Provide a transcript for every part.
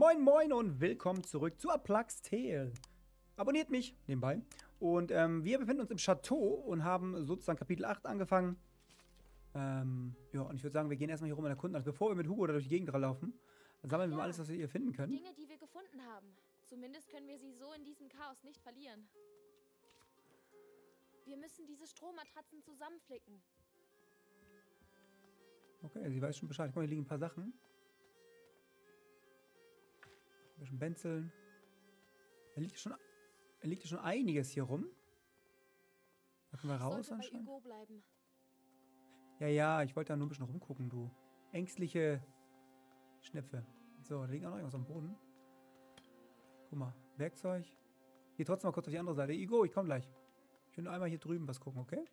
Moin Moin und willkommen zurück zu A Plague's Tale. Abonniert mich nebenbei. Und wir befinden uns im Chateau und haben sozusagen Kapitel 8 angefangen. Ja, und ich würde sagen, wir gehen erstmal hier rum und erkunden. Also bevor wir mit Hugo da durch die Gegend laufen, dann sammeln wir mal alles, was wir hier finden können. Dinge, die wir gefunden haben. Zumindest können wir sie so in diesem Chaos nicht verlieren. Wir müssen diese Strohmatratzen zusammenflicken. Okay, sie weiß schon Bescheid. Guck mal, hier liegen ein paar Sachen. Ein bisschen Benzeln. Da liegt ja schon einiges hier rum. Da können wir raus Sollte bei anscheinend. Hugo bleiben. Ja, ich wollte da nur ein bisschen rumgucken, du. Ängstliche Schnepfe. So, da liegt auch noch irgendwas am Boden. Guck mal, Werkzeug. Geh trotzdem mal kurz auf die andere Seite. Igo, ich komm gleich. Ich will nur einmal hier drüben was gucken, okay?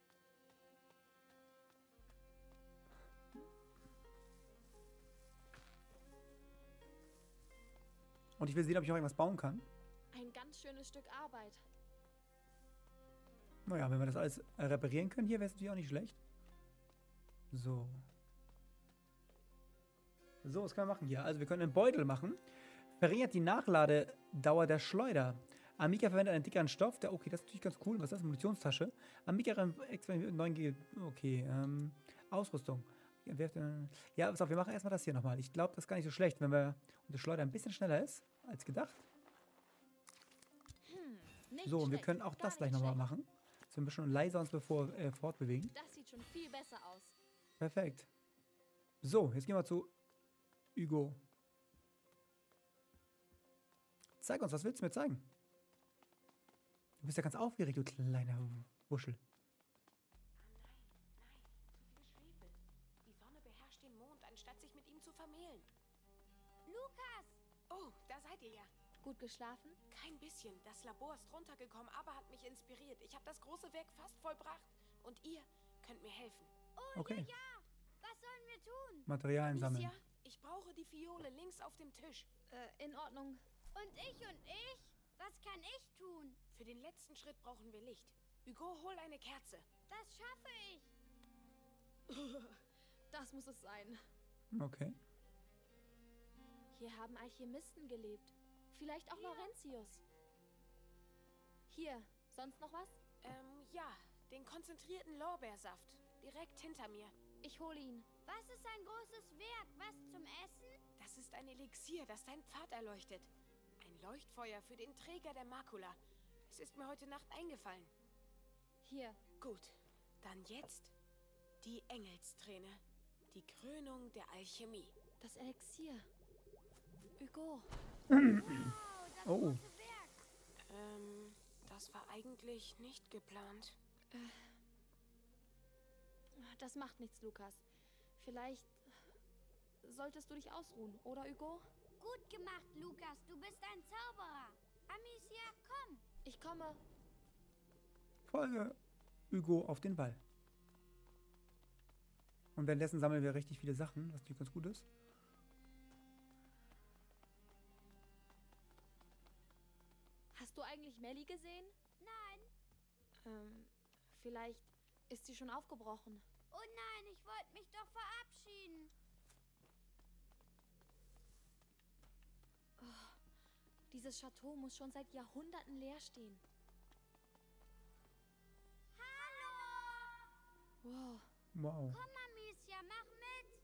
Und ich will sehen, ob ich noch irgendwas bauen kann. Ein ganz schönes Stück Arbeit. Naja, wenn wir das alles reparieren können hier, wäre es natürlich auch nicht schlecht. So. So, was können wir machen hier? Also wir können einen Beutel machen. Verringert die Nachladedauer der Schleuder. Amika verwendet einen dickeren Stoff. Okay, das ist natürlich ganz cool. Was ist das? Munitionstasche. Amika experimentiert mit 9G. Okay, Ausrüstung. Ja, pass auf, wir machen erstmal das hier nochmal. Ich glaube, das ist gar nicht so schlecht, wenn wir unsere Schleuder ein bisschen schneller ist als gedacht. So, und wir können auch das gleich nochmal machen. So ein bisschen leiser uns fortbewegen. Das sieht schon viel besser aus. Perfekt. So, jetzt gehen wir zu Hugo. Zeig uns, was willst du mir zeigen? Du bist ja ganz aufgeregt, du kleiner Wuschel. Nein, zu viel Schwefel. Die Sonne beherrscht den Mond, anstatt sich mit ihm zu vermählen. Lukas! Oh, da seid ihr ja. Gut geschlafen? Kein bisschen. Das Labor ist runtergekommen, aber hat mich inspiriert. Ich habe das große Werk fast vollbracht. Und ihr könnt mir helfen. Oh, Okay. ja! Was sollen wir tun? Materialien sammeln. Amicia, ich brauche die Fiole links auf dem Tisch. In Ordnung. Und ich? Was kann ich tun? Für den letzten Schritt brauchen wir Licht. Hugo, hol eine Kerze. Das schaffe ich. Das muss es sein. Okay. Hier haben Alchemisten gelebt. Vielleicht auch Laurentius. Hier, sonst noch was? Ja, den konzentrierten Lorbeersaft. Direkt hinter mir. Ich hole ihn. Was ist ein großes Werk? Was zum Essen? Das ist ein Elixier, das deinen Pfad erleuchtet. Ein Leuchtfeuer für den Träger der Makula. Es ist mir heute Nacht eingefallen. Hier. Gut, dann jetzt die Engelsträne. Die Krönung der Alchemie. Das Elixier. Hugo. Wow, das Oh. große Werk. Das war eigentlich nicht geplant. Das macht nichts, Lukas. Vielleicht solltest du dich ausruhen, oder Hugo? Gut gemacht, Lukas. Du bist ein Zauberer. Amicia, komm. Ich komme. Folge Hugo auf den Ball. Und währenddessen sammeln wir richtig viele Sachen, was natürlich ganz gut ist. Hast du eigentlich Melly gesehen? Nein. Vielleicht ist sie schon aufgebrochen. Oh nein, ich wollte mich doch verabschieden. Dieses Chateau muss schon seit Jahrhunderten leer stehen. Hallo. Wow. Wow. Komm, Amicia, mach mit.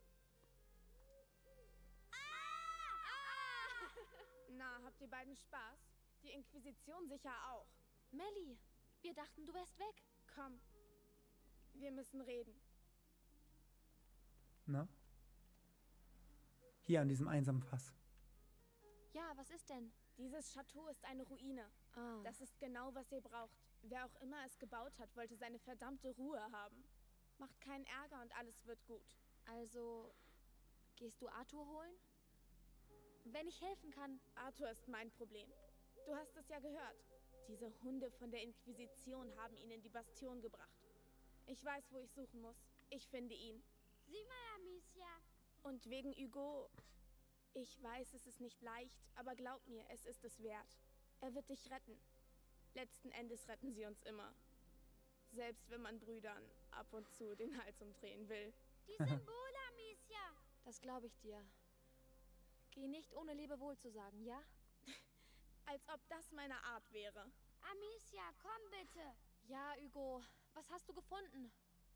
Na, habt ihr beiden Spaß? Die Inquisition sicher auch. Melly, wir dachten, du wärst weg. Komm, wir müssen reden. Na? Hier an diesem einsamen Fass. Ja, was ist denn? Dieses Chateau ist eine Ruine. Ah, Das ist genau, was ihr braucht. Wer auch immer es gebaut hat, wollte seine verdammte Ruhe haben. Macht keinen Ärger und alles wird gut. also gehst du Arthur holen? Wenn ich helfen kann. Arthur ist mein Problem. Du hast es ja gehört. Diese Hunde von der Inquisition haben ihn in die Bastion gebracht. Ich weiß, wo ich suchen muss. Ich finde ihn. Sieh mal, Amicia. Und wegen Hugo... Ich weiß, es ist nicht leicht, aber glaub mir, es ist es wert. Er wird dich retten. Letzten Endes retten sie uns immer. Selbst wenn man Brüdern ab und zu den Hals umdrehen will. Die Symbole, Amicia. Das glaube ich dir. Geh nicht ohne Lebewohl zu sagen, ja? Als ob das meine Art wäre. Amicia, komm bitte. Ja, Hugo. Was hast du gefunden?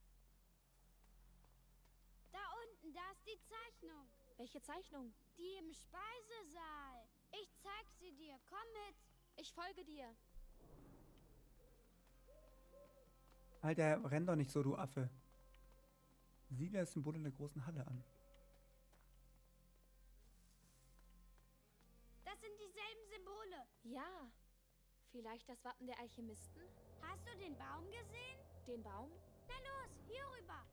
Da unten, da ist die Zeichnung. Welche Zeichnung? Die im Speisesaal. Ich zeig sie dir. Komm mit. Ich folge dir. Alter, renn doch nicht so, du Affe. Sieh dir das Symbol in der großen Halle an. Das sind dieselben Symbole. Ja. Vielleicht das Wappen der Alchemisten? Hast du den Baum gesehen? Den Baum? Na los, hier rüber.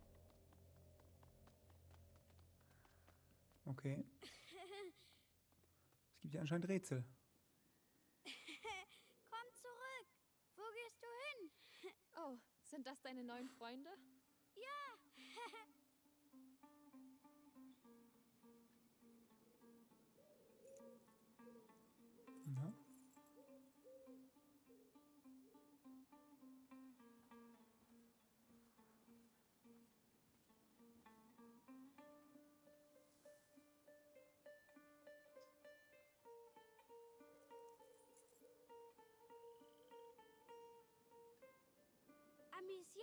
Okay. Es gibt ja anscheinend Rätsel. Komm zurück. Wo gehst du hin? Oh, sind das deine neuen Freunde? Ja. Na? Amicia?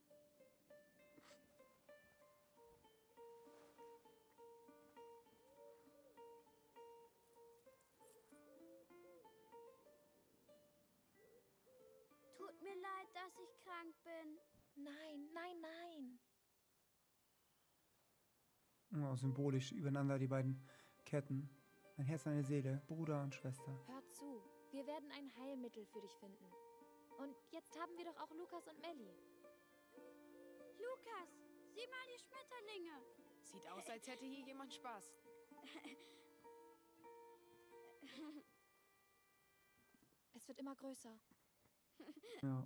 Tut mir leid, dass ich krank bin. Nein, nein, nein. Oh, symbolisch übereinander die beiden Ketten. Ein Herz, eine Seele, Bruder und Schwester. Hör zu. Wir werden ein Heilmittel für dich finden. Und jetzt haben wir doch auch Lukas und Melly. Lukas, sieh mal die Schmetterlinge. Sieht aus, als hätte hier jemand Spaß. Es wird immer größer. Ja.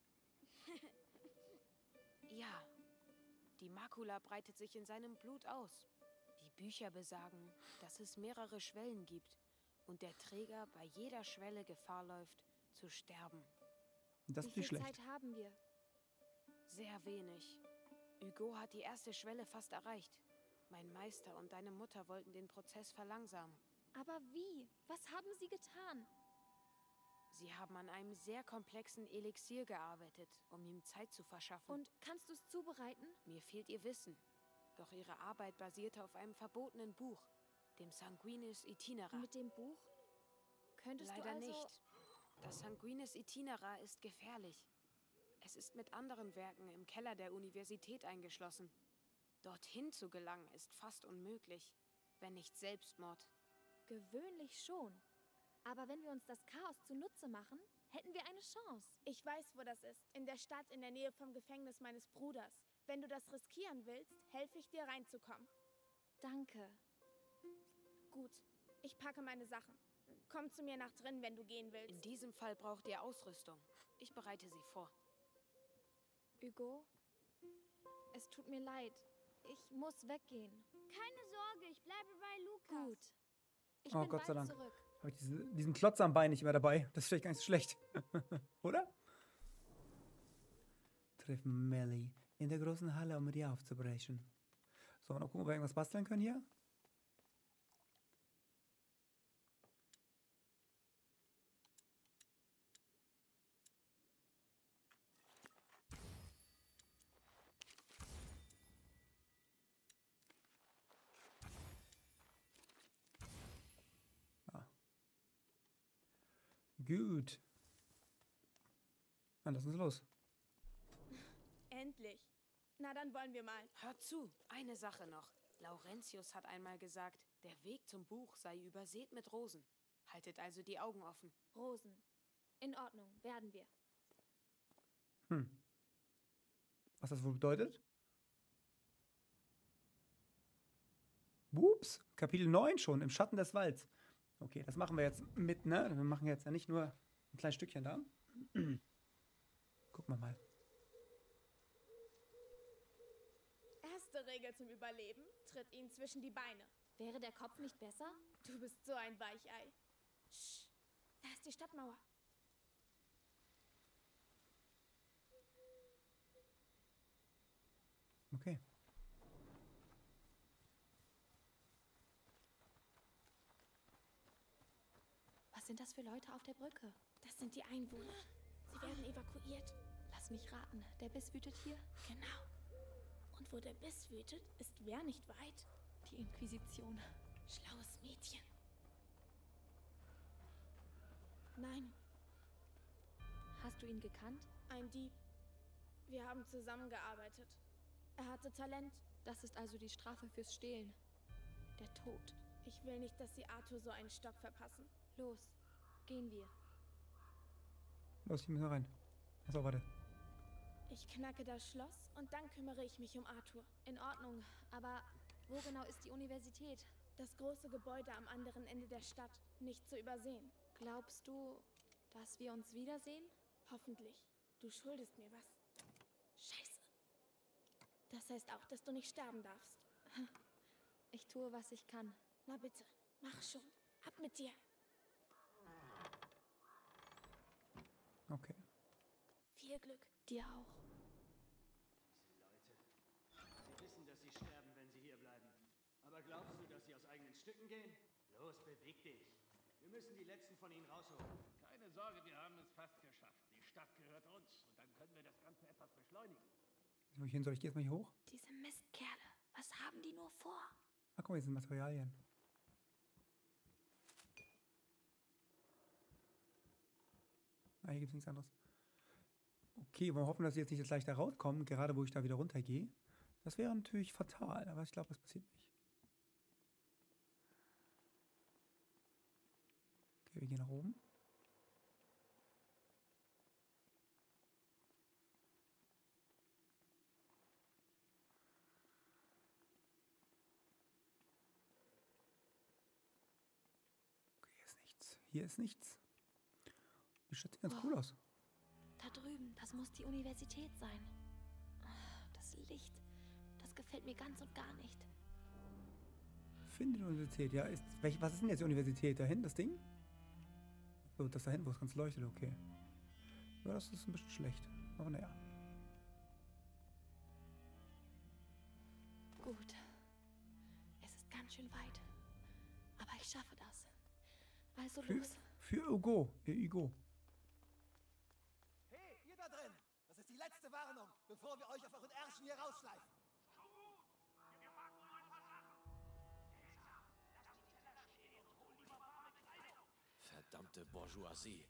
Ja, die Makula breitet sich in seinem Blut aus. Die Bücher besagen, dass es mehrere Schwellen gibt und der Träger bei jeder Schwelle Gefahr läuft, zu sterben. Das Wie ist nicht viel schlecht. Zeit haben wir? Sehr wenig. Hugo hat die erste Schwelle fast erreicht. Mein Meister und deine Mutter wollten den Prozess verlangsamen. Aber wie? Was haben sie getan? Sie haben an einem sehr komplexen Elixier gearbeitet, um ihm Zeit zu verschaffen. Und kannst du es zubereiten? Mir fehlt ihr Wissen. Doch ihre Arbeit basierte auf einem verbotenen Buch, dem Sanguinis Itinera. Mit dem Buch? Könntest Leider du also... nicht. Das Sanguinis Itinera ist gefährlich. Es ist mit anderen Werken im Keller der Universität eingeschlossen. Dorthin zu gelangen ist fast unmöglich, wenn nicht Selbstmord. Gewöhnlich schon. Aber wenn wir uns das Chaos zunutze machen, hätten wir eine Chance. Ich weiß, wo das ist. In der Stadt in der Nähe vom Gefängnis meines Bruders. Wenn du das riskieren willst, helfe ich dir reinzukommen. Danke. Gut, ich packe meine Sachen. Komm zu mir nach drin, wenn du gehen willst. In diesem Fall braucht ihr Ausrüstung. Ich bereite sie vor. Hugo, es tut mir leid. Ich muss weggehen. Keine Sorge, ich bleibe bei Lukas. Gut. Ich Oh, bin Gott sei bald Dank. zurück. Habe ich diesen Klotz am Bein nicht mehr dabei. Das ist vielleicht gar nicht so schlecht. Oder? Treffen Melly in der großen Halle, um mit ihr aufzubrechen. So, noch gucken, ob wir irgendwas basteln können hier. Gut. Dann lass uns los. Endlich. Na, dann wollen wir mal. Hört zu, eine Sache noch. Laurentius hat einmal gesagt, der Weg zum Buch sei übersät mit Rosen. Haltet also die Augen offen. Rosen. In Ordnung, werden wir. Was das wohl bedeutet? Ups, Kapitel 9 schon, im Schatten des Walds. Okay, das machen wir jetzt mit, ne? Wir machen jetzt ja nicht nur ein kleines Stückchen da. Gucken wir mal. Erste Regel zum Überleben: Tritt ihn zwischen die Beine. Wäre der Kopf nicht besser? Du bist so ein Weichei. Sch, da ist die Stadtmauer. Okay. sind das für Leute auf der Brücke? Das sind die Einwohner. Sie werden evakuiert. Lass mich raten, der Biss wütet hier? Genau. Und wo der Biss wütet, ist wer nicht weit? Die Inquisition. Schlaues Mädchen. Nein, Hast du ihn gekannt? ein Dieb. Wir haben zusammengearbeitet. Er hatte Talent. Das ist also die Strafe fürs Stehlen. Der Tod. Ich will nicht, dass sie Arthur so einen Stock verpassen. Los, gehen wir. Los, hier müssen wir rein. Achso, warte. Ich knacke das Schloss und dann kümmere ich mich um Arthur. In Ordnung, aber wo genau ist die Universität? Das große Gebäude am anderen Ende der Stadt. Nicht zu übersehen. Glaubst du, dass wir uns wiedersehen? Hoffentlich. Du schuldest mir was. Scheiße. Das heißt auch, dass du nicht sterben darfst. Ich tue, was ich kann. Na bitte, mach schon. Ab mit dir. Okay. Viel Glück. Dir auch. Diese Leute. Sie wissen, dass sie sterben, wenn sie hier bleiben. Aber glaubst du, dass sie aus eigenen Stücken gehen? Los, beweg dich. Wir müssen die letzten von ihnen rausholen. Keine Sorge, wir haben es fast geschafft. Die Stadt gehört uns und dann können wir das Ganze etwas beschleunigen. Wo ich hin soll? Ich gehe jetzt mal hier hoch. Diese Mistkerle. Was haben die nur vor? Ach, guck mal, hier sind Materialien. Ah, hier gibt es nichts anderes. Okay, wollen wir hoffen, dass sie jetzt nicht leicht da rauskommen, gerade wo ich da wieder runtergehe. Das wäre natürlich fatal, aber ich glaube, das passiert nicht. Okay, wir gehen nach oben. Okay, hier ist nichts. Hier ist nichts. Die Stadt sieht ganz cool aus. Da drüben, das muss die Universität sein. Das Licht, das gefällt mir ganz und gar nicht. Finde die Universität, ja. Was ist denn jetzt die Universität? Da hinten, das Ding? So, das da hinten, wo es ganz leuchtet, okay. Ja, das ist ein bisschen schlecht. Aber naja. Gut. Es ist ganz schön weit. Aber ich schaffe das. Also los. Für Hugo. Hugo. Hey, ihr da drin! Das ist die letzte Warnung, bevor wir euch auf euren Ärschen hier rausschleifen. Verdammte Bourgeoisie.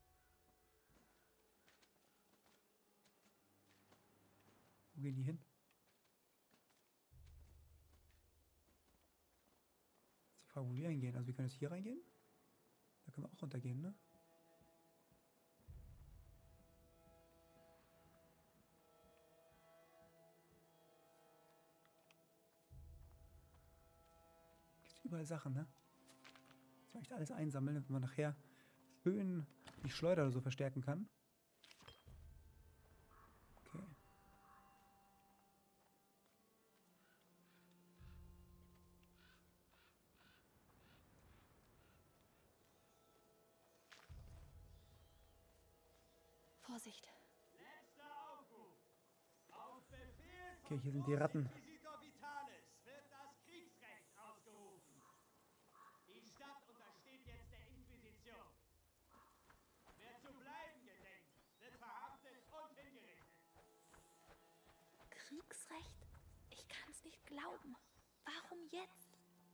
Wo gehen die hin? Das ist die Frage, wo wir hingehen. Also wir können jetzt hier reingehen. Da können wir auch runtergehen, ne? Gibt überall Sachen, ne? Das echt alles einsammeln, damit man nachher schön die Schleuder oder so verstärken kann. Okay. Vorsicht. Okay, hier sind die Ratten. Inquisitor Vitalis wird das Kriegsrecht ausgerufen. Die Stadt untersteht jetzt der Inquisition. Wer zu bleiben gedenkt, wird verhaftet und hingerichtet. Kriegsrecht? Ich kann's nicht glauben. Warum jetzt?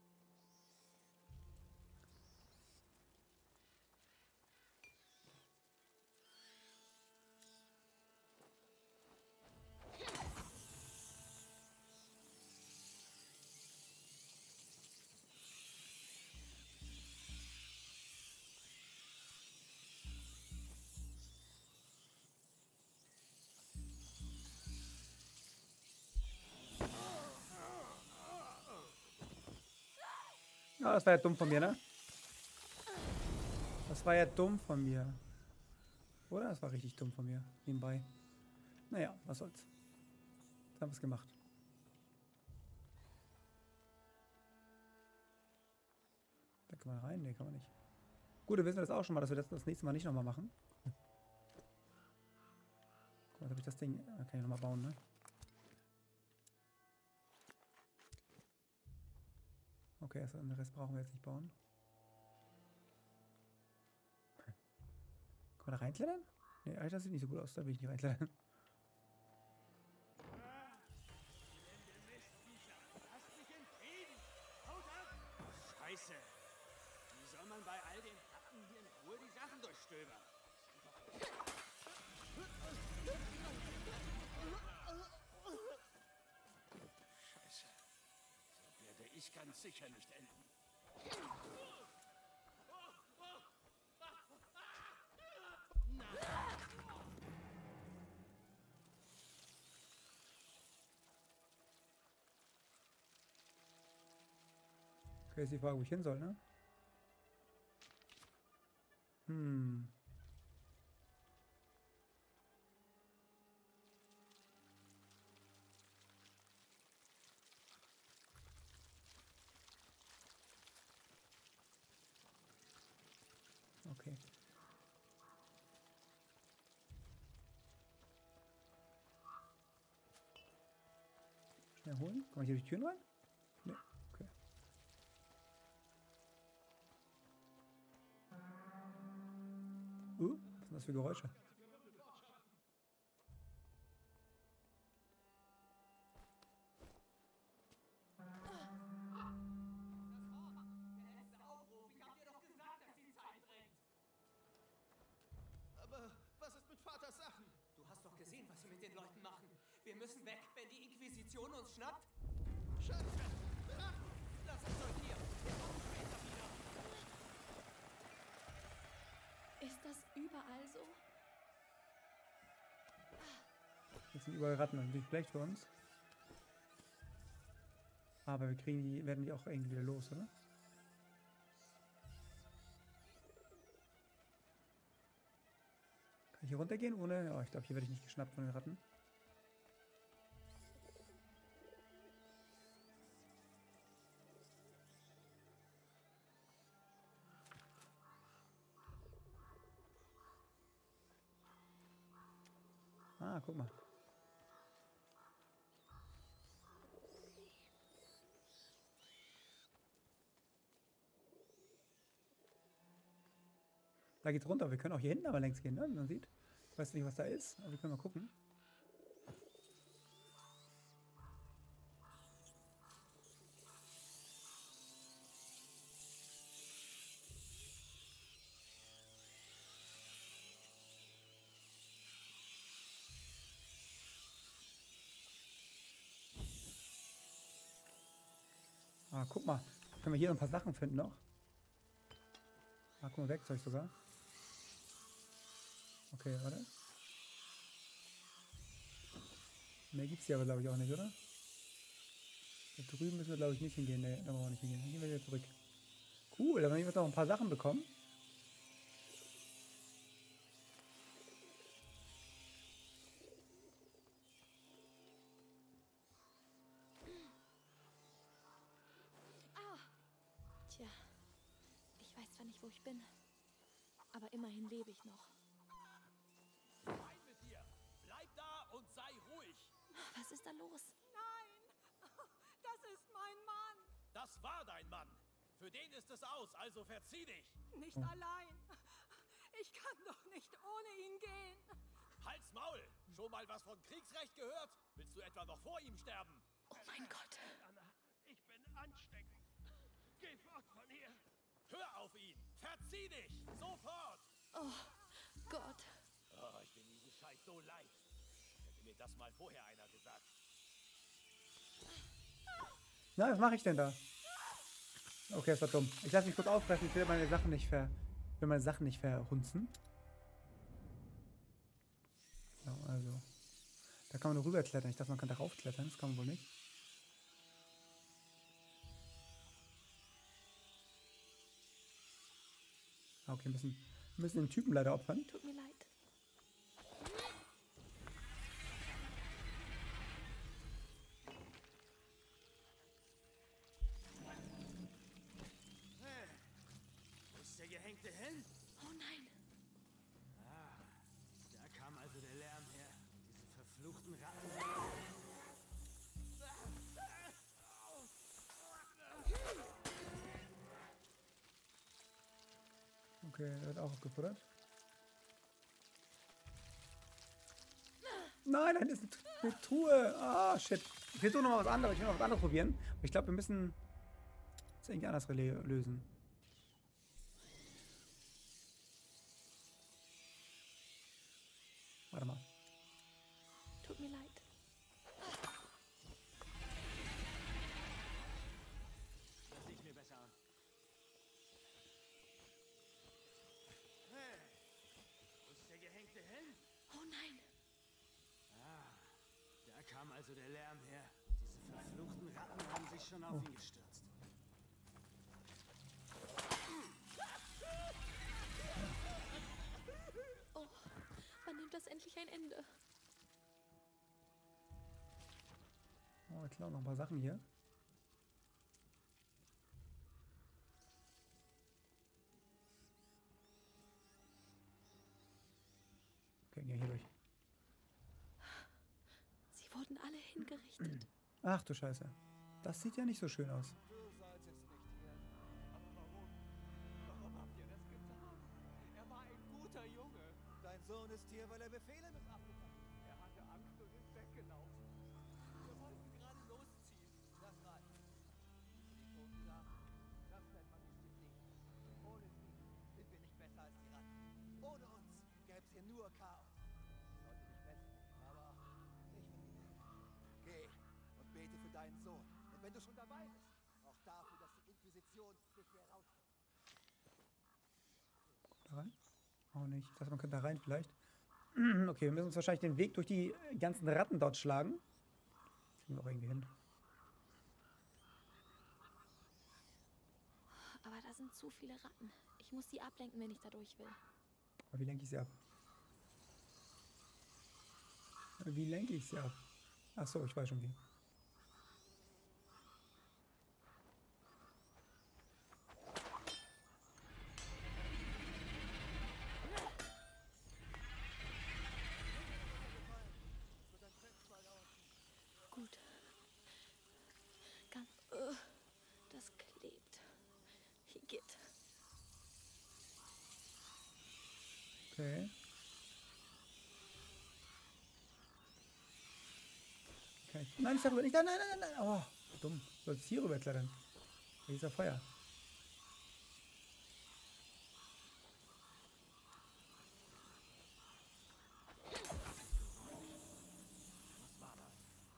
Ja, das war ja dumm von mir, ne? Das war ja dumm von mir. Oder? Das war richtig dumm von mir. Nebenbei. Naja, was soll's. Jetzt haben wir es gemacht. Da kann man rein? Ne, kann man nicht. Gut, wir wissen das auch schon mal, dass wir das nächste Mal nicht nochmal machen. Guck mal, jetzt habe ich das Ding. Kann ich nochmal bauen, ne? Okay, also den Rest brauchen wir jetzt nicht bauen. Kann man da reinklettern? Nee, Alter, das sieht nicht so gut aus. Da will ich nicht reinklettern. Scheiße. Wie soll man bei all den Ratten hier in Ruhe die Sachen durchstöbern? Scheiße. So werde ich ganz sicher nicht enden. Okay, ist die Frage, wo ich hin soll, ne? Hm. Okay. Schnell holen. Kann man hier durch die Türen rein? Ne, okay. Was sind das für Geräusche? Aber was ist mit Vaters Sachen? Du hast doch gesehen, was sie mit den Leuten machen. Wir müssen weg, wenn die Inquisition uns schnappt. Scheiße! Drachen! Lass uns euch hier. Wir kommen später wieder. Ist das überall so? Jetzt sind überall Ratten, natürlich schlecht für uns. Aber wir kriegen die, werden die auch irgendwie wieder los, oder? Kann ich hier runtergehen ohne? Ja, ich glaube, hier werde ich nicht geschnappt von den Ratten. Ah, guck mal. Da geht's runter. Wir können auch hier hinten aber längs gehen, ne? Wie man sieht. Ich weiß nicht, was da ist, aber wir können mal gucken. Ah, guck mal. Können wir hier noch ein paar Sachen finden noch? Ah, guck mal, Werkzeug sogar. Okay, warte. Mehr gibt's hier aber, glaube ich, auch nicht, oder? Da drüben müssen wir, glaube ich, nicht hingehen. Ne, da brauchen wir nicht hingehen. Dann gehen wir wieder zurück. Cool, da haben wir jetzt noch ein paar Sachen bekommen. Tja, ich weiß zwar nicht, wo ich bin, aber immerhin lebe ich noch. Rein mit dir! Bleib da und sei ruhig! Was ist da los? Nein, das ist mein Mann. Das war dein Mann! Für den ist es aus, also verzieh dich! Nicht allein. Ich kann doch nicht ohne ihn gehen. Halt's Maul! Schon mal was von Kriegsrecht gehört? Willst du etwa noch vor ihm sterben? Oh mein Gott. Anna, ich bin ansteckend. Geh fort von hier. Hör auf ihn! Verzieh dich! Sofort! Oh Gott. Oh, ich bin diesen Scheiß so leid. Hätte mir das mal vorher einer gesagt. Na, was mache ich denn da? Okay, das war dumm. Ich lasse mich kurz auffressen. Ich will meine Sachen nicht verhunzen. Ja, also. Da kann man nur rüberklettern. Ich dachte, man kann da raufklettern. Das kann man wohl nicht. Ah, okay, müssen den Typen leider opfern. Tut mir leid. Wo ist der Gehängte hin? Oh nein. Ah, da kam also der Lärm her. Diese verfluchten Ratten. Okay, er wird auch aufgefuttert. Nein, nein, das ist eine Truhe. Ah, shit. Ich will so noch mal was anderes. Ich will noch was anderes probieren. Aber ich glaube, wir müssen das irgendwie anders lösen. Warte mal. Tut mir leid. Das sehe ich mir besser an. Hey, wo ist der gehängte hin? Oh nein. Ah, da kam also der Lärm her. Diese verfluchten Ratten haben sich schon auf ihn gestürzt. Oh, wann nimmt das endlich ein Ende? Oh, wir klauen noch ein paar Sachen hier. Okay, geh hier durch. Sie wurden alle hingerichtet. Ach du Scheiße. Das sieht ja nicht so schön aus. Du solltest nicht hier sein. Aber warum? Warum habt ihr das getan? Er war ein guter Junge. Dein Sohn ist hier, weil er Befehle missachtet hat. Er hatte Angst und ist weggelaufen. Wir wollten gerade losziehen. Das reicht. Die toten Schafe, das nennt man Disziplin. Ohne sie sind wir nicht besser als die Ratten. Ohne uns gäbe es hier nur Chaos. Ich wollte dich festnehmen, aber ich will ihn nicht. Geh und bete für deinen Sohn. Und wenn du schon dabei bist, auch dafür, dass die Inquisition dich hier rauskommt. Da rein? Auch nicht. Ich dachte, man könnte da rein vielleicht. Okay, wir müssen uns wahrscheinlich den Weg durch die ganzen Ratten dort schlagen. Kriegen wir auch irgendwie hin. Aber da sind zu viele Ratten. Ich muss sie ablenken, wenn ich da durch will. Aber wie lenke ich sie ab? Wie lenke ich sie ab? Ach so, ich weiß schon wie. Gut. Ganz. Das klebt. Igitt. Okay. Okay. Nein, ich darüber nicht. Nein, nein, nein, nein. Oh, dumm. Du sollst hier rüber klettern. Hier ist ja Feuer. Was war das?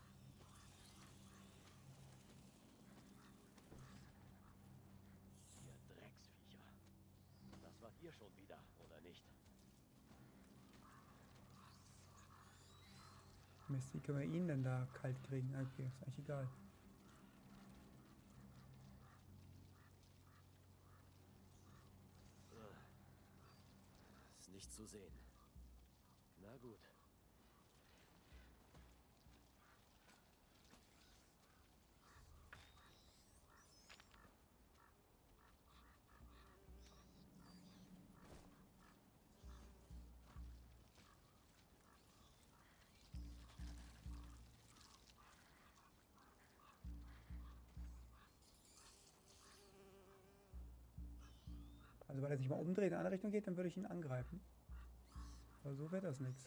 Ihr Drecksviecher. Das wart ihr schon wieder, oder nicht? Mist, wie können wir ihn denn da kalt kriegen? Okay, ist eigentlich egal. Ist nicht zu sehen. Na gut. Also weil er sich mal umdreht in eine andere Richtung geht, dann würde ich ihn angreifen. Aber so wäre das nichts.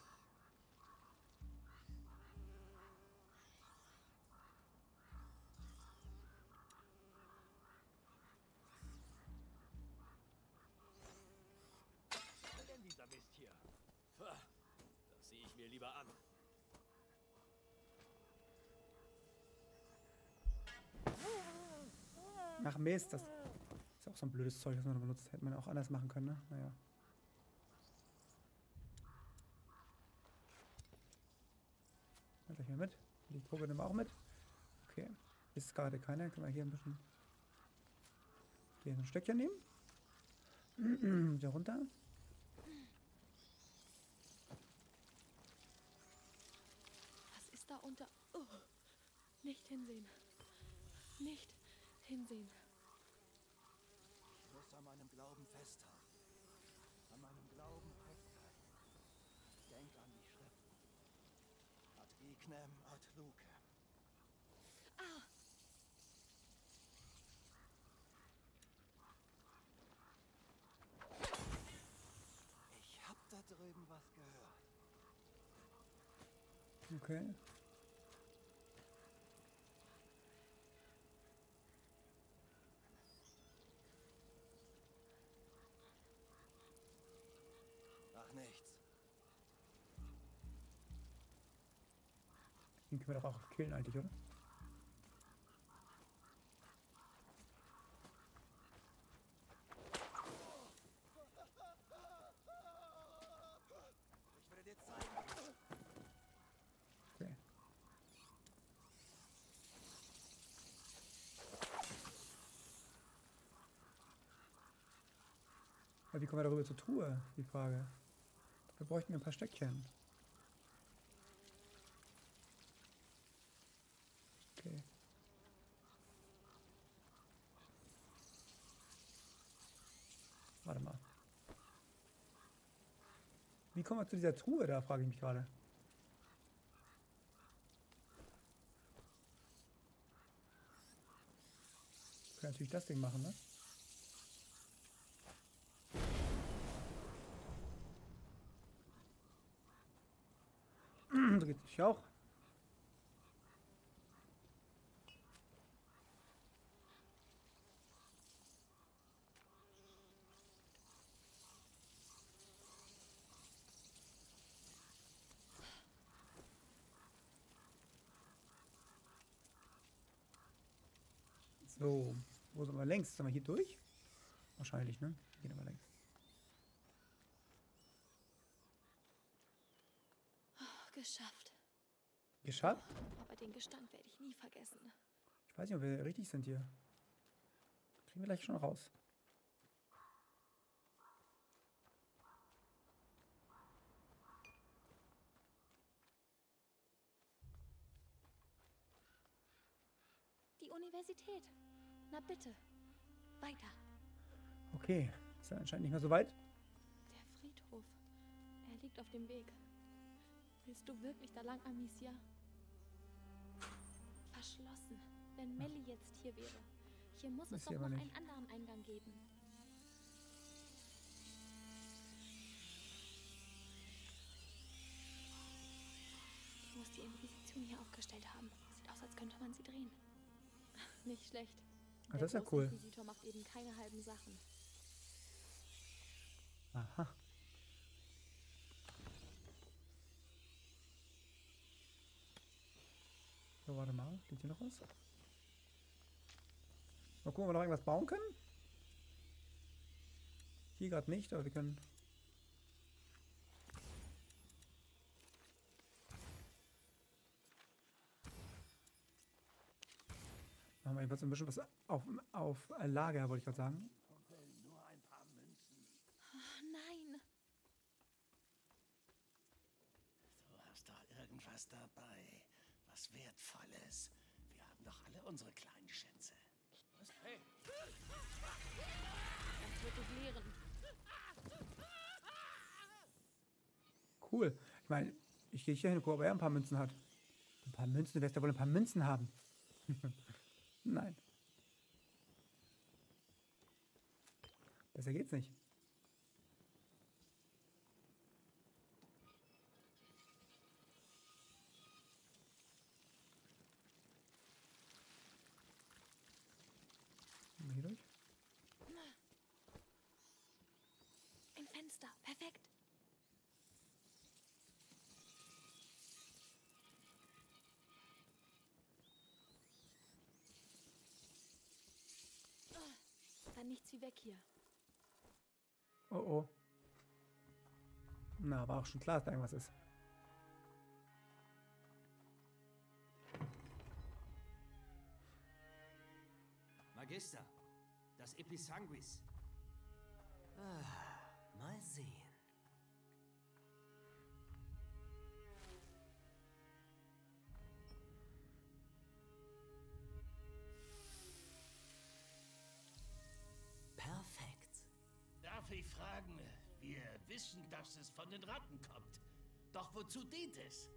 Was denn dieser Mist hier? Pah, das sehe ich mir lieber an. Ach Mist, das ist auch so ein blödes Zeug, das man benutzt. Hätte man auch anders machen können, ne? Naja. Gleich mal mit. Die Droge nehmen wir auch mit. Okay. Ist gerade keiner. Können wir hier ein bisschen. Hier ein Stöckchen nehmen. Wieder runter. Was ist da unter? Oh, nicht hinsehen. Nicht hinsehen. Ich muss an meinem Glauben festhalten. An meinem Glauben festhalten. Denk an die Schriften. Ad ignem ad lucem. Ah! Ich hab da drüben was gehört. Okay. Ach, nichts. Den können wir doch auch killen eigentlich, oder? Ich werde dir zeigen. Okay. Aber wie kommen wir darüber zur Truhe? Die Frage. Wir bräuchten ein paar Stöckchen. Okay. Warte mal. Wie kommen wir zu dieser Truhe da, frage ich mich gerade. Wir können natürlich das Ding machen, ne? So geht's natürlich auch. So, wo sind wir längs? Sind wir hier durch? Wahrscheinlich, ne? Gehen wir längs. Geschafft. Geschafft? Aber den Gestank werde ich nie vergessen. Ich weiß nicht, ob wir richtig sind hier. Kriegen wir gleich schon raus. Die Universität. Na bitte. Weiter. Okay, ist ja anscheinend nicht mehr so weit. Der Friedhof. Er liegt auf dem Weg. Willst du wirklich da lang, Amicia? Verschlossen. Wenn Melly jetzt hier wäre. Hier muss es Ist sie doch noch aber einen nicht. anderen Eingang geben. Die muss die Inquisition hier aufgestellt haben. Sieht aus, als könnte man sie drehen. Nicht schlecht. Ah, das ist ja cool. Der Großinquisitor macht eben keine halben Sachen. Aha. So, warte mal. Geht hier noch was? Mal gucken, ob wir noch irgendwas bauen können. Hier gerade nicht, aber wir können... Machen wir jetzt ein bisschen was auf Lager, wollte ich gerade sagen. Nur ein paar Münzen. Oh, nein. Du hast doch irgendwas dabei. Was Wertvolles. Wir haben doch alle unsere kleinen Schätze. Was? Hey! Das wird dich lehren. Cool. Ich meine, ich gehe hier hin, gucke, ob er ein paar Münzen hat. Ein paar Münzen? Du wirst ja wohl ein paar Münzen haben. Nein. Besser geht's nicht. Gehen wir hier durch? Ein Fenster. Perfekt. Dann nichts wie weg hier. Oh oh. Na, war auch schon klar, dass da irgendwas ist. Magister, das Episanguis. Mal sehen. Perfekt. Darf ich fragen? Wir wissen, dass es von den Ratten kommt. Doch wozu dient es?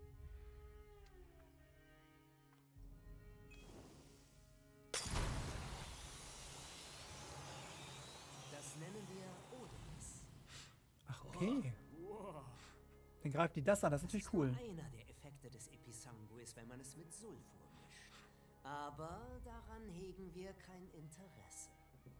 Das nennen wir Odins. Ach, okay. Dann greift die das an, das ist natürlich cool. Einer der Effekte des Episanguis. wenn man es mit Sulfur mischt. Aber daran hegen wir kein Interesse.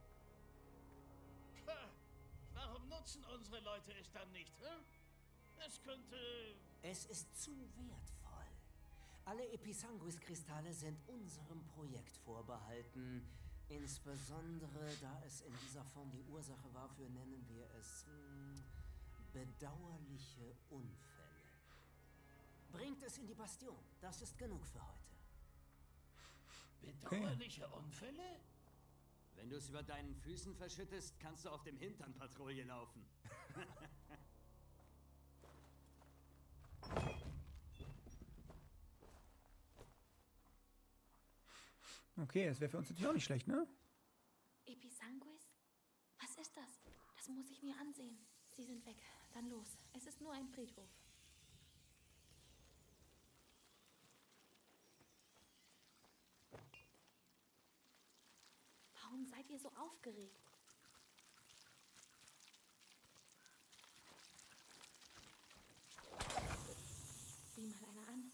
Pah, warum nutzen unsere Leute es dann nicht, hm? Es könnte... Es ist zu wertvoll. Alle Episanguis-Kristalle sind unserem Projekt vorbehalten. Insbesondere, da es in dieser Form die Ursache war für, nennen wir es, bedauerliche Unfälle. Bringt es in die Bastion. Das ist genug für heute. Bedauerliche Unfälle? Wenn du es über deinen Füßen verschüttest, kannst du auf dem Hintern Patrouille laufen. Okay, das wäre für uns natürlich auch nicht schlecht, ne? Episanguis? Was ist das? Das muss ich mir ansehen. Sie sind weg. Dann los. Es ist nur ein Friedhof. Warum seid ihr so aufgeregt? Sieh mal einer an.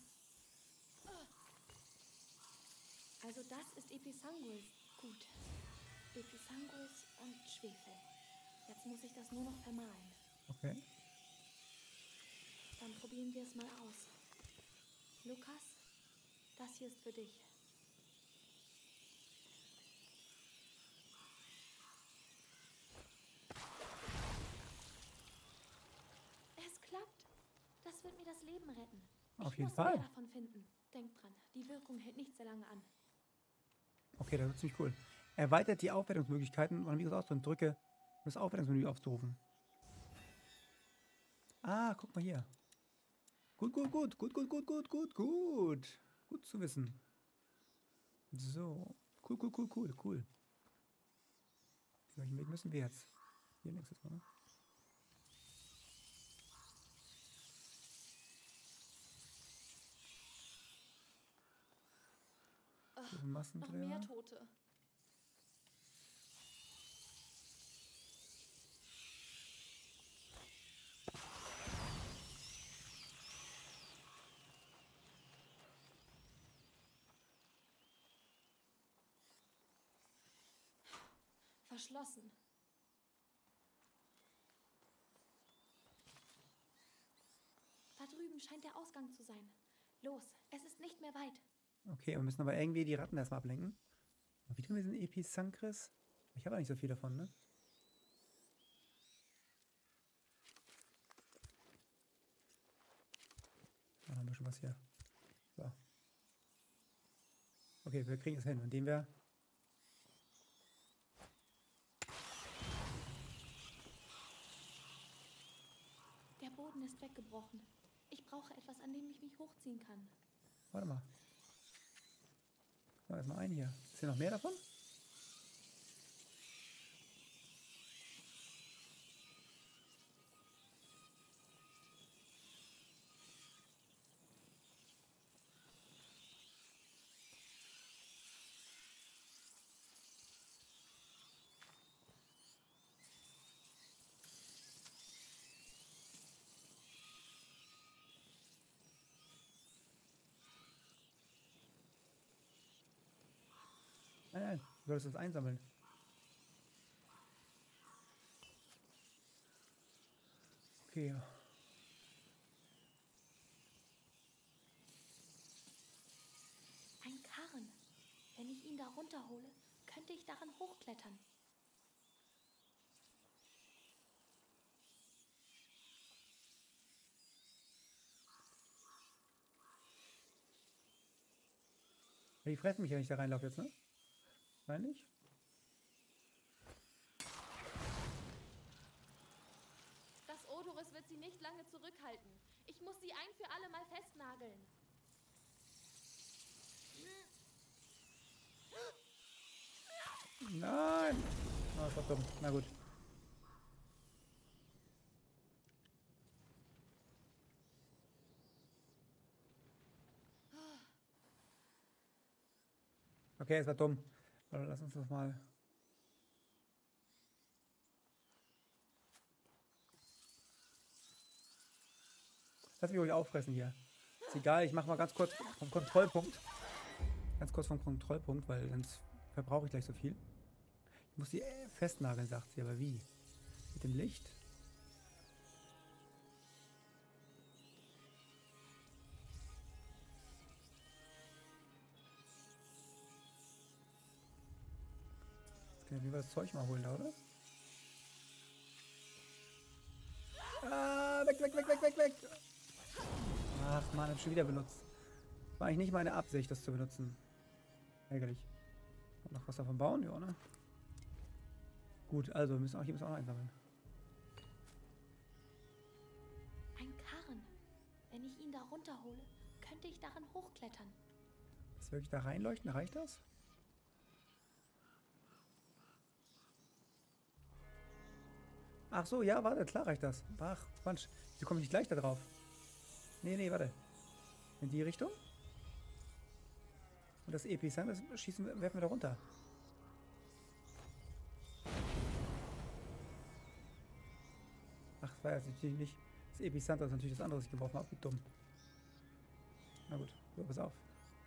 Also das ist Episanguis. Gut. Episanguis und Schwefel. Jetzt muss ich das nur noch vermahlen. Okay. Dann probieren wir es mal aus. Lukas, das hier ist für dich. Es klappt. Das wird mir das Leben retten. Auf jeden Ich muss Fall. mehr davon finden. Denkt dran, die Wirkung hält nicht sehr lange an. Okay, das ist ziemlich cool. Erweitert die Aufwertungsmöglichkeiten und wie gesagt ausdrücken, drücke, um das Aufwertungsmenü aufzurufen. Ah, guck mal hier. Gut, gut, gut, gut, gut, gut, gut, gut, gut. Gut zu wissen. So. Cool, cool, cool, cool, cool. Welchen Weg müssen wir jetzt? Hier nächstes Mal, ne? Noch mehr Massenträger. Tote. Verschlossen. Da drüben scheint der Ausgang zu sein. Los, es ist nicht mehr weit. Okay, wir müssen aber irgendwie die Ratten erstmal ablenken. Aber wie tun wir diesen Episankris? Ich habe ja nicht so viel davon, ne? Noch ein bisschen was hier. So. Okay, wir kriegen es hin, indem wir... Der Boden ist weggebrochen. Ich brauche etwas, an dem ich mich hochziehen kann. Warte mal. Mal erstmal ein hier. Ist hier noch mehr davon? Nein, nein, du solltest das einsammeln. Okay. Ein Karren. Wenn ich ihn da runterhole, könnte ich daran hochklettern. Die fressen mich, wenn ich da reinlaufe jetzt, ne? Wahrscheinlich. Das Odorus wird sie nicht lange zurückhalten. Ich muss sie ein für alle Mal festnageln. Nein! Oh, das war dumm. Na gut. Okay, es war dumm. Aber lass uns das mal... Lass mich ruhig auffressen hier. Das egal, ich mache mal ganz kurz vom Kontrollpunkt. Ganz kurz vom Kontrollpunkt, weil sonst verbrauche ich gleich so viel. Ich muss die festnageln, sagt sie, aber wie? Mit dem Licht? Jetzt können wir das Zeug mal holen, oder? Ah, weg, weg, weg, weg, weg, weg! Ach man, hab ich schon wieder benutzt. War eigentlich nicht meine Absicht, das zu benutzen. Ärgerlich. Und noch was davon bauen? Ja, ne? Gut, also wir müssen auch hier auch noch einsammeln. Ein Karren. Wenn ich ihn da runterhole, könnte ich darin hochklettern. Ist wirklich da reinleuchten? Reicht das? Ach so, ja, warte, klar reicht das. Ach, Quatsch. Wieso komme ich nicht gleich da drauf? Nee, warte. In die Richtung? Und das Episang, das werfen wir da runter. Ach, das war jetzt natürlich nicht das Epicenter, das ist natürlich das andere, was ich geworfen habe. Wie dumm. Na gut, so, pass auf.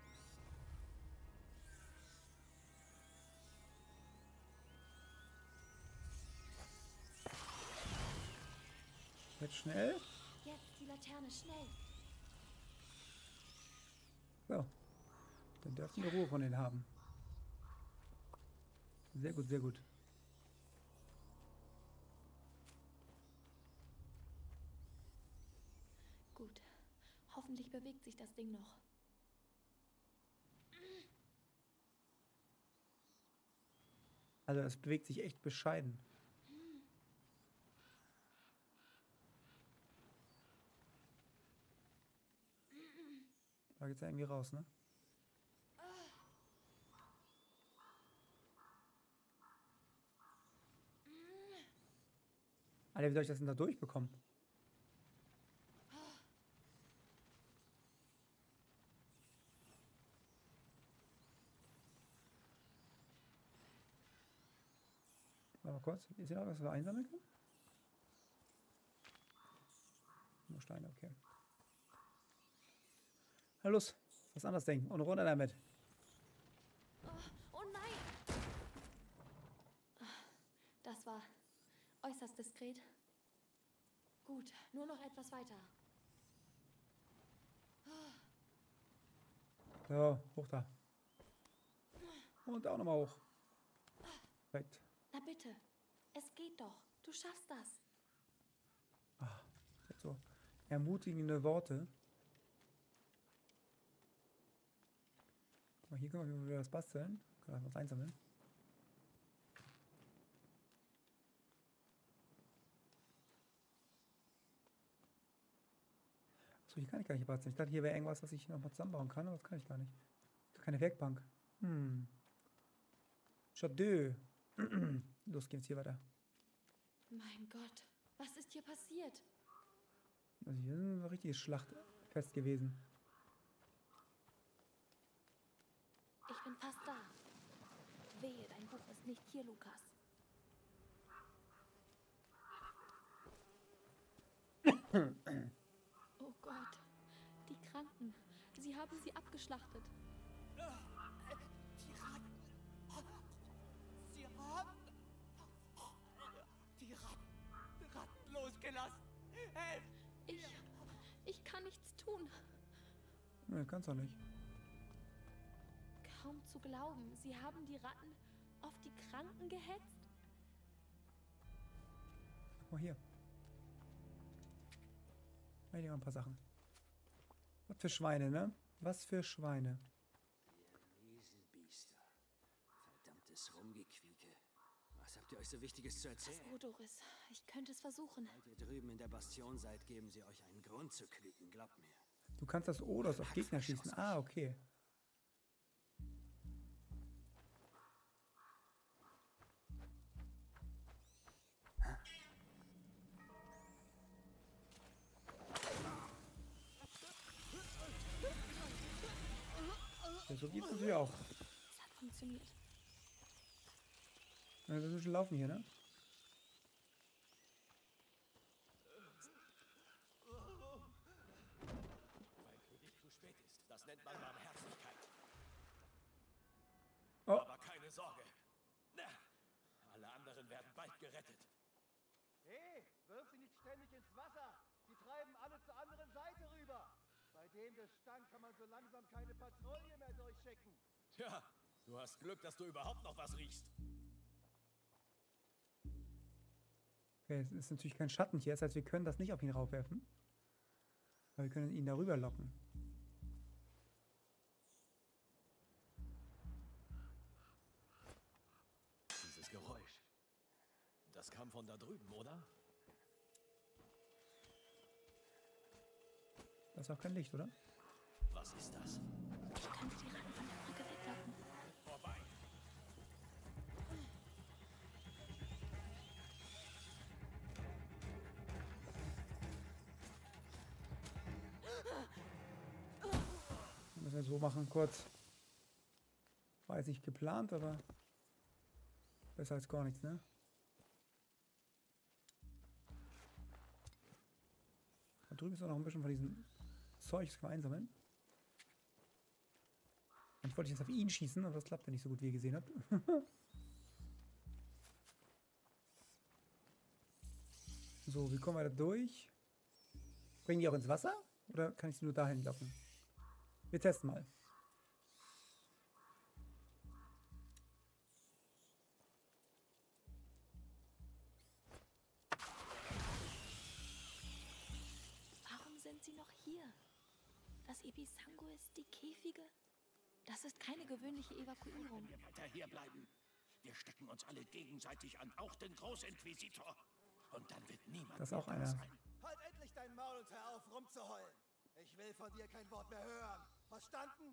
Jetzt schnell. Jetzt die Laterne, schnell. So. Dann dürfen wir Ruhe von denen haben. Sehr gut, sehr gut. Gut. Hoffentlich bewegt sich das Ding noch. Also es bewegt sich echt bescheiden. Da geht's ja irgendwie raus, ne? Alter, wie soll ich das denn da durchbekommen? Warte mal kurz. Ist hier noch was wir einsammeln können? Nur Steine, okay. Na los, was anderes denken und runter damit. Oh nein! Das war äußerst diskret. Gut, nur noch etwas weiter. So, hoch da. Und auch nochmal hoch. Perfekt. Na bitte, es geht doch. Du schaffst das. Ah, jetzt so ermutigende Worte. Guck mal, hier können wir wieder was basteln. Können wir was einsammeln. Achso, hier kann ich gar nicht basteln. Ich dachte, hier wäre irgendwas, was ich nochmal zusammenbauen kann, aber das kann ich gar nicht. Keine Werkbank. Schade. Los geht's hier weiter. Mein Gott, was ist hier passiert? Also hier ist eine richtige Schlacht fest gewesen. Ich bin fast da. Wehe, dein Buch ist nicht hier, Lukas. Oh Gott, die Kranken. Sie haben sie abgeschlachtet. Die Ratten. Sie haben die Ratten losgelassen. Helft! Ich kann nichts tun. Nee, kannst doch nicht. Kaum zu glauben, sie haben die Ratten auf die Kranken gehetzt. Guck mal hier. Hier ein paar Sachen. Was für Schweine, ne? Was für Schweine. Ihr Riesenbiester. Verdammtes Rumgequieke. Was habt ihr euch so Wichtiges zu erzählen? Das Odoris. Ich könnte es versuchen. Seit ihr drüben in der Bastion seid, geben sie euch einen Grund zu quieken, glaubt mir. Du kannst das Odos auf Gegner schießen. Ah, okay. Ja, so geht's natürlich auch. Es hat funktioniert. Ja, wir müssen schon laufen hier, ne? anderen werden bald gerettet. Hey, wirf sie nicht ständig ins Wasser. Sie treiben alle zur anderen Seite rüber. Bei dem Gestank kann man so langsam keine Patrouille mehr durchschicken. Tja, du hast Glück, dass du überhaupt noch was riechst. Okay, es ist natürlich kein Schatten hier, das heißt, wir können das nicht auf ihn raufwerfen. Aber wir können ihn darüber locken. Dieses Geräusch. Das kam von da drüben, oder? Da ist auch kein Licht, oder? Was ist das? Du kannst die Ratten von der Brücke weglocken. Vorbei. Müssen wir so machen, kurz. War jetzt nicht geplant, aber besser als gar nichts, ne? Da drüben ist auch noch ein bisschen von diesem Zeugs einsammeln. Eigentlich wollte ich jetzt auf ihn schießen, aber das klappt ja nicht so gut, wie ihr gesehen habt. So, wie kommen wir da durch? Bringen die auch ins Wasser? Oder kann ich sie nur dahin locken? Wir testen mal. Warum sind sie noch hier? Das Episanguis, die Käfige? Das ist keine gewöhnliche Evakuierung. Wenn wir weiter hier bleiben, wir stecken uns alle gegenseitig an, auch den Großinquisitor. Und dann wird niemand Das ist auch mehr einer. da sein. Halt endlich dein Maul und hör auf rumzuheulen. Ich will von dir kein Wort mehr hören. Verstanden?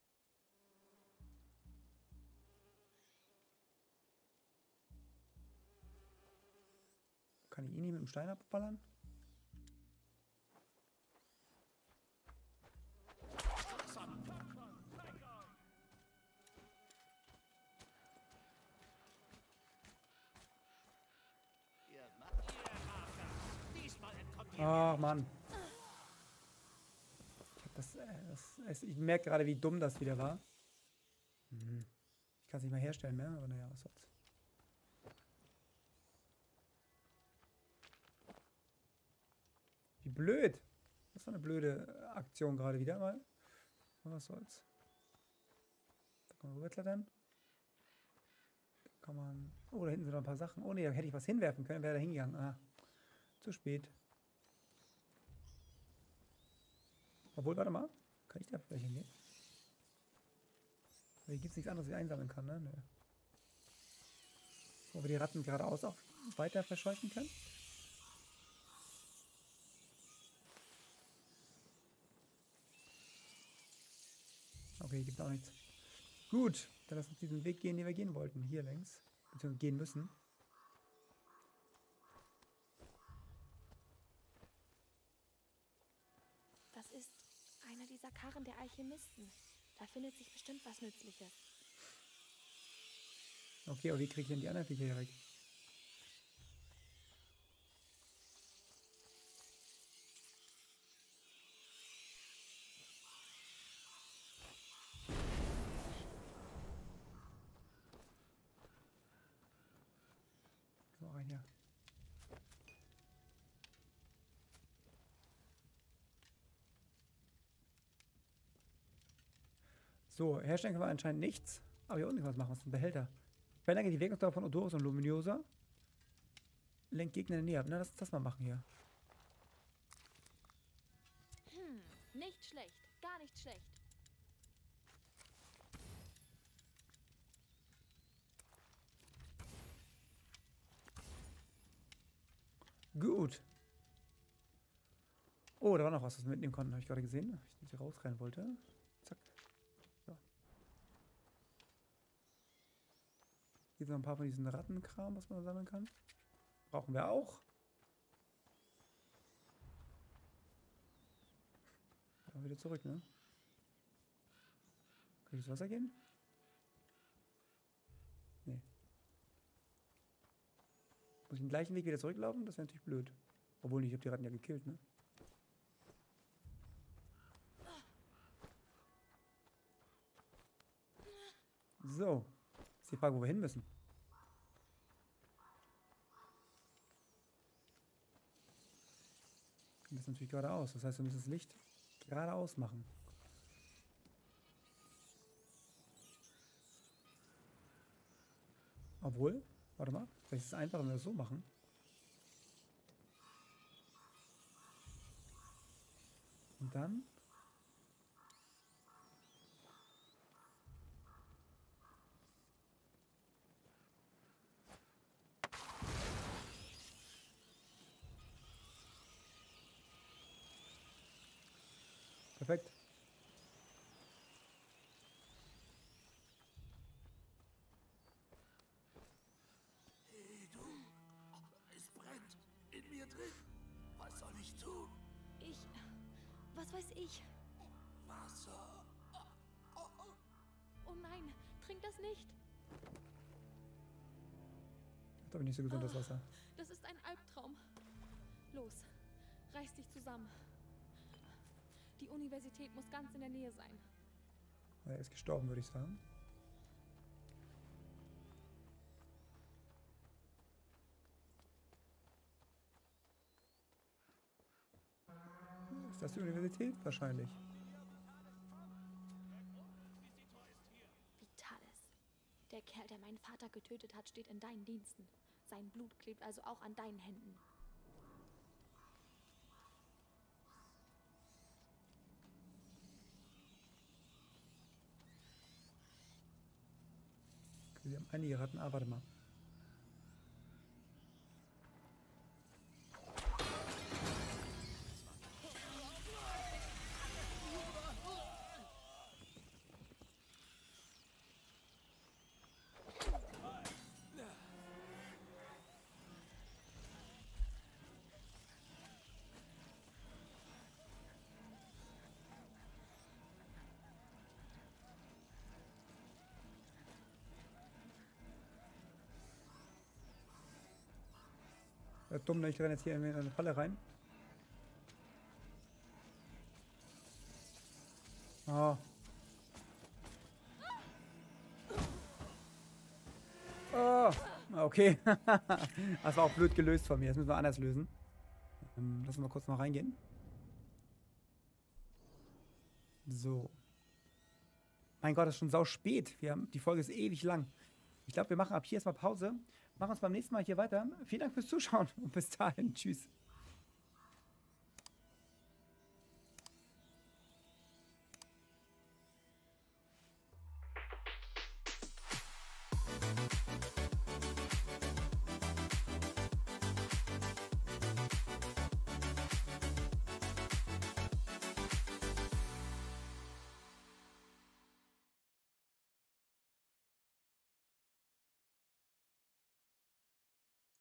Kann ich ihn nicht mit dem Stein abballern? Ach Mann. Ich merke gerade, wie dumm das wieder war. Ich kann es nicht mehr herstellen mehr, aber naja, was soll's. Wie blöd. Das war eine blöde Aktion gerade wieder mal. Aber was soll's. Da kann man rüberklettern. Da kann man... Oh, da hinten sind noch ein paar Sachen. Oh ne, da hätte ich was hinwerfen können, wäre da hingegangen. Ah, zu spät. Obwohl, warte mal. Kann ich da vielleicht hingehen? Hier gibt es nichts anderes, was ich einsammeln kann, ne? Nö. Wo wir die Ratten geradeaus auch weiter verscheuchen können. Okay, hier gibt es auch nichts. Gut, dann lass uns diesen Weg gehen, den wir gehen wollten. Hier längs. Beziehungsweise gehen müssen. Das ist einer dieser Karren der Alchemisten. Da findet sich bestimmt was Nützliches. Okay, aber wie kriege ich denn die anderen Viecher hier weg? So, rein hier. So, herstellen können wir anscheinend nichts. Aber hier unten was machen. Was ist ein Behälter? Verlängert die Wirkungsdauer von Odorus und Luminosa. Lenkt Gegner in die Nähe ab. Na, lass uns das mal machen hier. Nicht schlecht. Gar nicht schlecht. Gut. Oh, da war noch was wir mitnehmen konnten. Habe ich gerade gesehen. Als ich hier rausrennen wollte. Zack. So. Hier sind noch ein paar von diesen Rattenkram, was man sammeln kann. Brauchen wir auch. Dann wieder zurück, ne? Kann ich ins Wasser gehen? Nee. Muss ich den gleichen Weg wieder zurücklaufen? Das wäre natürlich blöd. Obwohl, ich habe die Ratten ja gekillt, ne? So. Ist die Frage, wo wir hin müssen. ist natürlich geradeaus. Das heißt, wir müssen das Licht geradeaus machen. Obwohl, warte mal, vielleicht ist es einfacher, wenn wir das so machen. Und dann... Perfekt. Hey, du. Es brennt in mir drin. Was soll ich tun? Was weiß ich? Wasser. Oh nein, trink das nicht. Das ist aber nicht so gesund, das Wasser. Das ist ein Albtraum. Los, reiß dich zusammen. Die Universität muss ganz in der Nähe sein. Er ist gestorben, würde ich sagen. Ist das die Universität? Wahrscheinlich. Vitalis. Der Kerl, der meinen Vater getötet hat, steht in deinen Diensten. Sein Blut klebt also auch an deinen Händen. Okay, wir haben einige Ratten. Ah, warte mal. Dumm, ich renne jetzt hier in eine Falle rein. Oh. Oh. Okay. Das war auch blöd gelöst von mir. Das müssen wir anders lösen. Lass uns mal kurz mal reingehen. So. Mein Gott, das ist schon sau spät. Die Folge ist ewig lang. Ich glaube, wir machen ab hier erstmal Pause. Machen uns beim nächsten Mal hier weiter. Vielen Dank fürs Zuschauen und bis dahin. Tschüss.